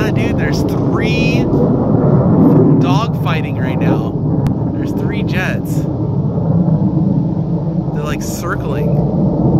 Yeah, dude, there's 3 dog-fighting right now. There's 3 jets. They're like circling.